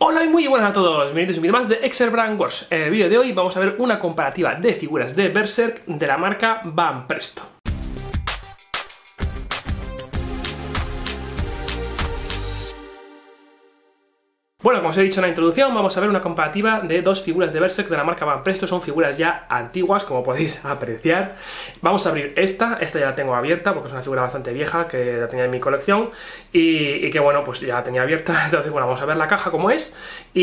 Hola y muy buenas a todos, bienvenidos a un vídeo más de Exerbrand Wars. En el vídeo de hoy vamos a ver una comparativa de figuras de Berserk de la marca Van Presto. Bueno, como os he dicho en la introducción, vamos a ver una comparativa de dos figuras de Berserk de la marca Van Presto. Son figuras ya antiguas, como podéis apreciar. Vamos a abrir esta ya la tengo abierta porque es una figura bastante vieja que la tenía en mi colección y que bueno, pues ya la tenía abierta. Entonces bueno, vamos a ver la caja como es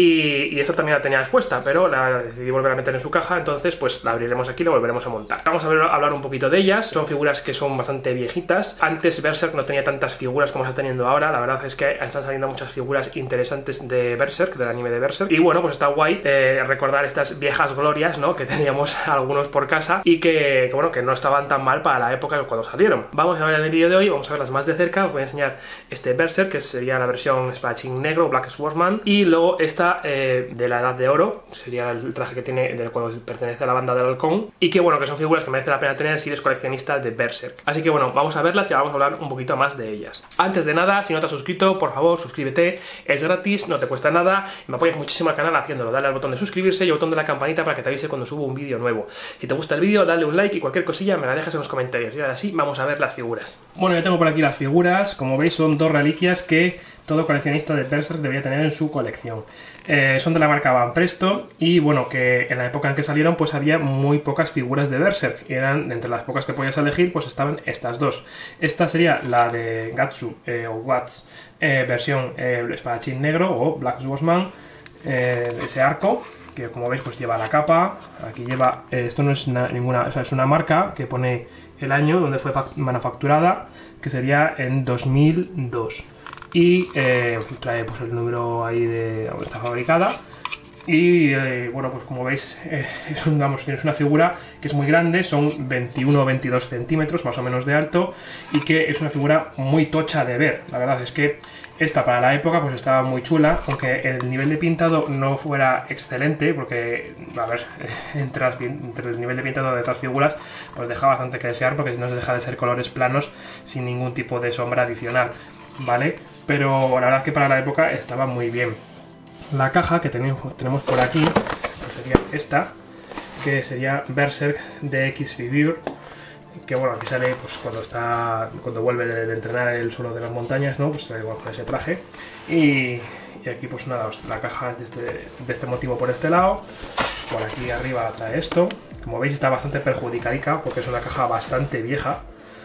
y esta también la tenía expuesta, pero la decidí volver a meter en su caja, entonces pues la abriremos aquí y la volveremos a montar. Vamos a hablar un poquito de ellas. Son figuras que son bastante viejitas. Antes Berserk no tenía tantas figuras como está teniendo ahora. La verdad es que están saliendo muchas figuras interesantes de Berserk, del anime de Berserk, y bueno, pues está guay recordar estas viejas glorias, ¿no?, que teníamos algunos por casa y que bueno, que no estaban tan mal para la época cuando salieron. Vamos a ver en el vídeo de hoy, vamos a verlas más de cerca. Os voy a enseñar este Berserk, que sería la versión espadachín negro, Black Swordsman, y luego esta de la Edad de Oro, sería el traje que tiene cuando pertenece a la banda del halcón, y que bueno, que son figuras que merece la pena tener si eres coleccionista de Berserk. Así que bueno, vamos a verlas y vamos a hablar un poquito más de ellas. Antes de nada, si no te has suscrito, por favor suscríbete, es gratis, no te cuesta nada. Me apoyas muchísimo al canal haciéndolo. Dale al botón de suscribirse y al botón de la campanita para que te avise cuando subo un vídeo nuevo. Si te gusta el vídeo, dale un like y cualquier cosilla me la dejas en los comentarios. Y ahora sí, vamos a ver las figuras. Bueno, yo tengo por aquí las figuras. Como veis, son dos reliquias que todo coleccionista de Berserk debería tener en su colección. Son de la marca Van Presto y bueno, que en la época en que salieron pues había muy pocas figuras de Berserk. Eran, entre las pocas que podías elegir, pues estaban estas dos. Esta sería la de Gatsu o Guts, versión espadachín negro o Black Swordsman, ese arco, que como veis pues lleva la capa. Aquí lleva, esto no es ninguna, o sea, es una marca que pone el año donde fue manufacturada, que sería en 2002. Y trae pues el número ahí de donde está fabricada. Y bueno, pues como veis es una figura que es muy grande, son 21 o 22 centímetros más o menos de alto, y que es una figura muy tocha de ver. La verdad es que esta para la época pues estaba muy chula, aunque el nivel de pintado no fuera excelente, porque a ver, entre el nivel de pintado de otras figuras pues deja bastante que desear, porque no se deja de ser colores planos sin ningún tipo de sombra adicional, ¿vale? Pero la verdad es que para la época estaba muy bien. La caja que tenemos por aquí pues sería esta, que sería Berserk DX Figure, que bueno, aquí sale pues cuando vuelve de entrenar el suelo de las montañas, ¿no? Pues sale igual con ese traje. Y aquí pues nada, la caja es de este motivo por este lado. Por aquí arriba trae esto. Como veis está bastante perjudicadica porque es una caja bastante vieja.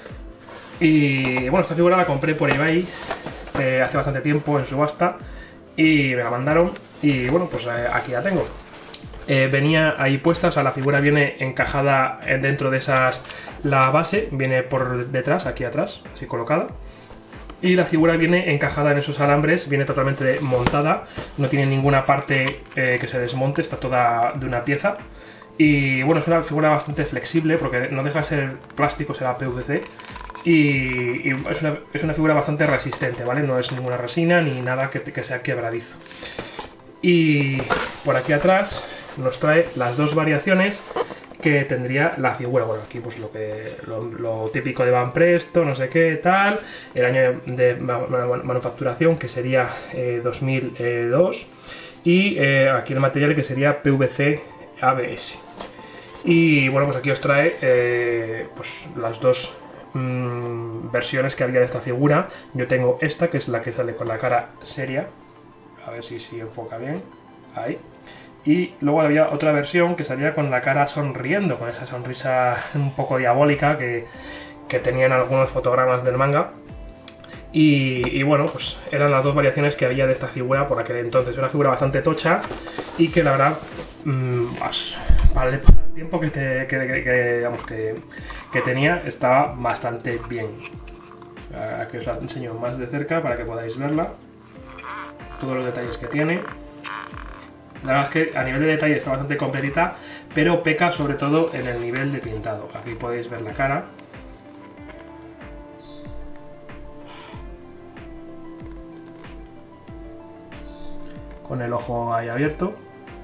Y bueno, esta figura la compré por eBay hace bastante tiempo en subasta y me la mandaron y bueno, pues aquí la tengo. Venía ahí puesta, o sea, la figura viene encajada dentro de esas, la base viene por detrás, aquí atrás, así colocada, y la figura viene encajada en esos alambres, viene totalmente montada, no tiene ninguna parte que se desmonte, está toda de una pieza. Y bueno, es una figura bastante flexible porque no deja de ser plástico, será PVC. Y es una figura bastante resistente, ¿vale? No es ninguna resina ni nada que sea quebradizo. Y por aquí atrás nos trae las dos variaciones que tendría la figura. Bueno, aquí pues lo típico de Van Presto, no sé qué, tal. El año de manufacturación, que sería 2002. Y aquí el material, que sería PVC ABS. Y bueno, pues aquí os trae pues las dos versiones que había de esta figura. Yo tengo esta, que es la que sale con la cara seria, a ver si enfoca bien, ahí. Y luego había otra versión que salía con la cara sonriendo, con esa sonrisa un poco diabólica que tenían algunos fotogramas del manga. Y bueno, pues eran las dos variaciones que había de esta figura por aquel entonces. Una figura bastante tocha y que la verdad para el tiempo que tenía estaba bastante bien. Aquí os la enseño más de cerca para que podáis verla, todos los detalles que tiene. La verdad es que a nivel de detalle está bastante completita, pero peca sobre todo en el nivel de pintado. Aquí podéis ver la cara. Con el ojo ahí abierto.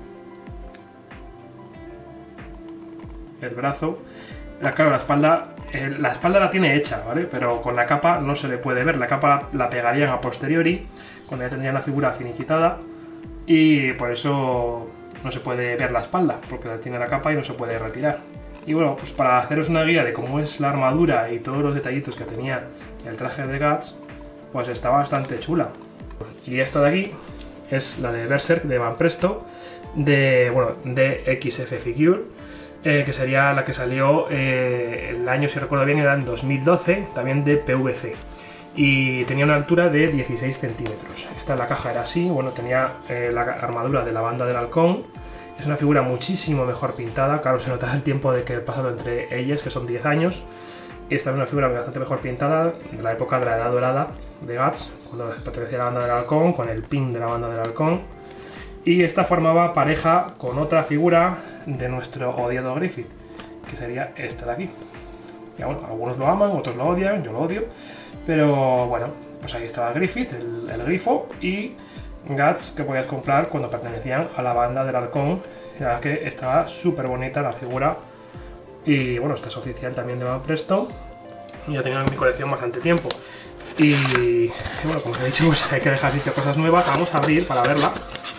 El brazo. Claro, la espalda la tiene hecha, ¿vale? Pero con la capa no se le puede ver. La capa la pegarían a posteriori, cuando ya tendrían la figura finiquitada. y por eso no se puede ver la espalda, porque tiene la capa y no se puede retirar. Y bueno, pues para haceros una guía de cómo es la armadura y todos los detallitos que tenía el traje de Guts, pues está bastante chula. Y esta de aquí es la de Berserk de Van Presto, de XF Figure, que sería la que salió el año, si recuerdo bien, era en 2012, también de PVC. Y tenía una altura de 16 centímetros. Esta la caja era así, bueno, tenía la armadura de la banda del halcón. Es una figura muchísimo mejor pintada, claro, se nota el tiempo de que he pasado entre ellas, que son 10 años. Y esta es una figura bastante mejor pintada, de la época de la Edad Dorada de Guts, cuando pertenecía a la banda del halcón, con el pin de la banda del halcón. Y esta formaba pareja con otra figura de nuestro odiado Griffith, que sería esta de aquí. Y bueno, algunos lo aman, otros lo odian, yo lo odio. Pero bueno, pues ahí estaba Griffith, el grifo, y Guts, que podías comprar cuando pertenecían a la banda del halcón. Ya que estaba súper bonita la figura. Y bueno, esta es oficial también de Van Presto. Y ya tenía en mi colección bastante tiempo. Y bueno, como os he dicho, pues hay que dejar sitio a cosas nuevas. Vamos a abrir para verla,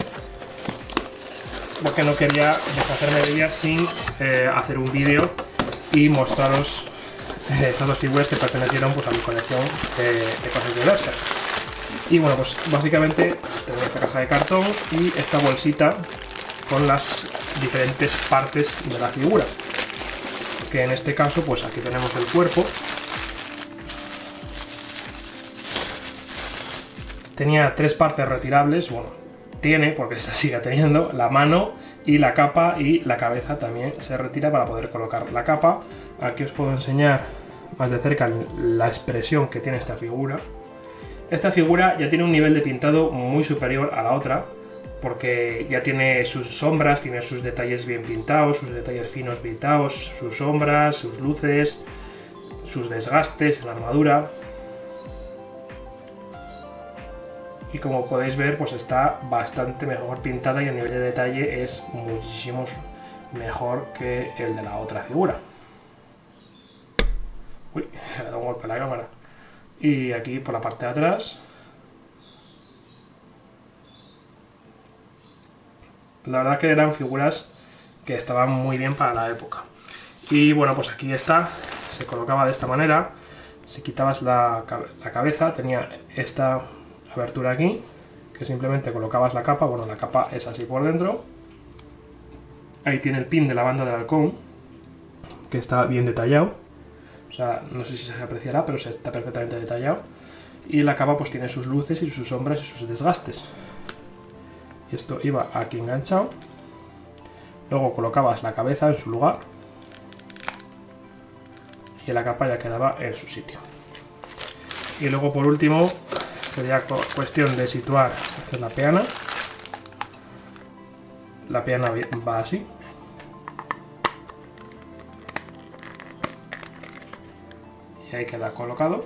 porque no quería deshacerme de ella sin hacer un vídeo y mostraros estas dos figuras que pertenecieron pues a mi colección de cosas de Berserk. Y bueno, pues básicamente tengo esta caja de cartón y esta bolsita con las diferentes partes de la figura, que en este caso pues aquí tenemos el cuerpo. Tenía 3 partes retirables, bueno, tiene, porque se sigue teniendo, la mano y la capa, y la cabeza también se retira para poder colocar la capa. Aquí os puedo enseñar más de cerca la expresión que tiene esta figura. Esta figura ya tiene un nivel de pintado muy superior a la otra, porque ya tiene sus sombras, tiene sus detalles bien pintados, sus detalles finos pintados, sus sombras, sus luces, sus desgastes en la armadura. Y como podéis ver, pues está bastante mejor pintada y el nivel de detalle es muchísimo mejor que el de la otra figura. Uy, le he dado un golpe a la cámara. Y aquí por la parte de atrás, la verdad que eran figuras que estaban muy bien para la época. Y bueno, pues aquí está, se colocaba de esta manera. Si quitabas la cabeza, tenía esta abertura aquí, que simplemente colocabas la capa. Bueno, la capa es así por dentro. Ahí tiene el pin de la banda del halcón, que está bien detallado. O sea, no sé si se apreciará, pero está perfectamente detallado. Y la capa pues tiene sus luces y sus sombras y sus desgastes. Y esto iba aquí enganchado. Luego colocabas la cabeza en su lugar y la capa ya quedaba en su sitio. Y luego por último sería cuestión de situar. Esta es la peana. La peana va así. Y ahí queda colocado.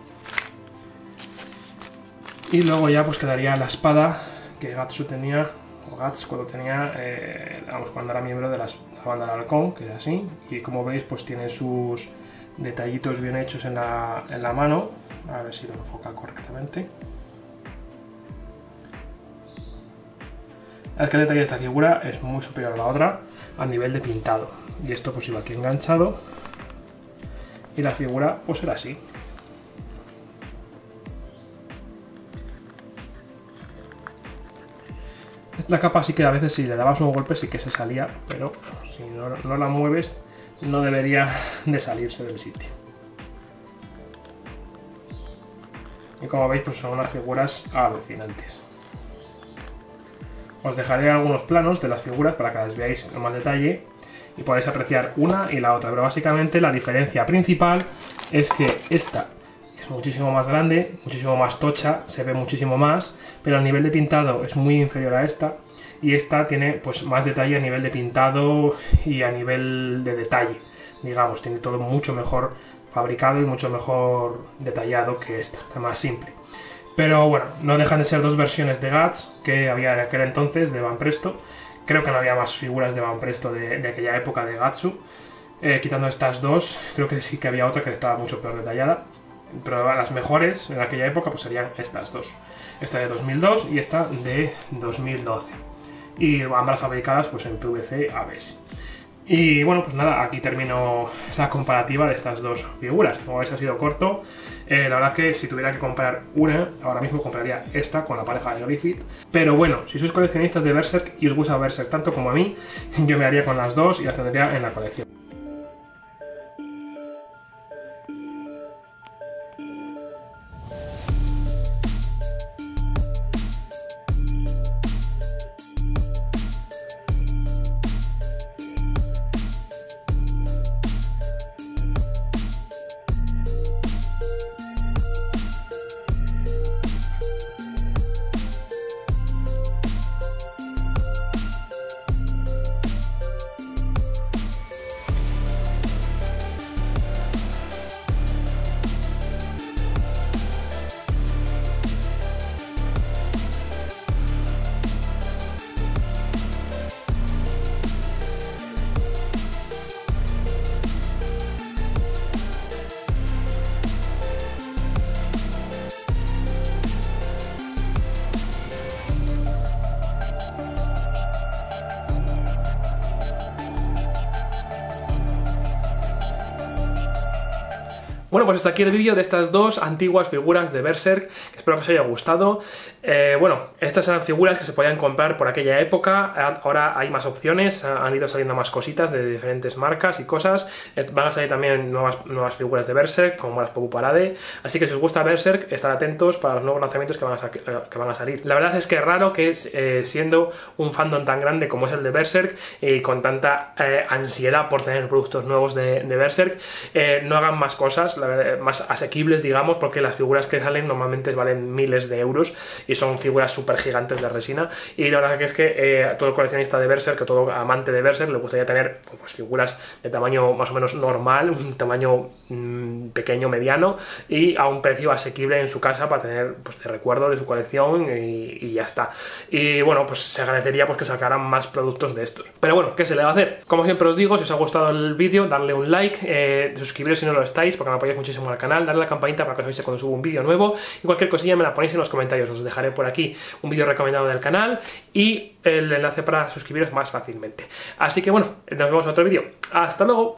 Y luego ya pues quedaría la espada que Gatsu tenía, o Guts cuando tenía, cuando era miembro de la banda del halcón, que es así. Y como veis pues tiene sus detallitos bien hechos en la mano. A ver si lo enfoca correctamente. Es que el detalle de esta figura es muy superior a la otra a nivel de pintado. Y esto pues iba aquí enganchado. Y la figura pues era así. La capa sí que a veces si le dabas un golpe sí que se salía, pero si no la mueves no debería de salirse del sitio. Y como veis pues son unas figuras alucinantes. Os dejaré algunos planos de las figuras para que las veáis en más detalle y podáis apreciar una y la otra, pero básicamente la diferencia principal es que esta es muchísimo más grande, muchísimo más tocha, se ve muchísimo más, pero el nivel de pintado es muy inferior a esta, y esta tiene pues más detalle a nivel de pintado y a nivel de detalle, digamos, tiene todo mucho mejor fabricado y mucho mejor detallado que esta más simple. Pero bueno, no dejan de ser dos versiones de Guts que había en aquel entonces de Van Presto. Creo que no había más figuras de Van Presto de aquella época de Gatsu. Quitando estas dos, creo que sí que había otra que estaba mucho peor detallada. pero las mejores en aquella época pues serían estas dos. Esta de 2002 y esta de 2012. Y ambas fabricadas pues en PVC ABS. Y bueno, pues nada, aquí termino la comparativa de estas dos figuras. Como veis, ha sido corto. La verdad es que si tuviera que comprar una, ahora mismo compraría esta con la pareja de Griffith. Pero bueno, si sois coleccionistas de Berserk y os gusta Berserk tanto como a mí, yo me haría con las dos y las tendría en la colección. Bueno, pues hasta aquí el vídeo de estas dos antiguas figuras de Berserk, espero que os haya gustado. Bueno, estas eran figuras que se podían comprar por aquella época, ahora hay más opciones, han ido saliendo más cositas de diferentes marcas y cosas, van a salir también nuevas figuras de Berserk, como las Popu Parade, así que si os gusta Berserk, estad atentos para los nuevos lanzamientos que van a salir. La verdad es que es raro que siendo un fandom tan grande como es el de Berserk, y con tanta ansiedad por tener productos nuevos de Berserk, no hagan más cosas, más asequibles, digamos, porque las figuras que salen normalmente valen miles de euros y son figuras súper gigantes de resina, y la verdad que es que a todo coleccionista de Berserk, a todo amante de Berserk, le gustaría tener pues, figuras de tamaño más o menos normal, un tamaño pequeño, mediano, y a un precio asequible en su casa para tener pues, de recuerdo de su colección y ya está. Y bueno, pues se agradecería pues, que sacaran más productos de estos. Pero bueno, ¿qué se le va a hacer? Como siempre os digo, si os ha gustado el vídeo, darle un like, suscribiros si no lo estáis, porque me apoyáis muchísimo al canal, darle a la campanita para que os avise cuando subo un vídeo nuevo, y cualquier cosilla me la ponéis en los comentarios, os dejaré por aquí un vídeo recomendado del canal y el enlace para suscribiros más fácilmente. Así que bueno, nos vemos en otro vídeo. ¡Hasta luego!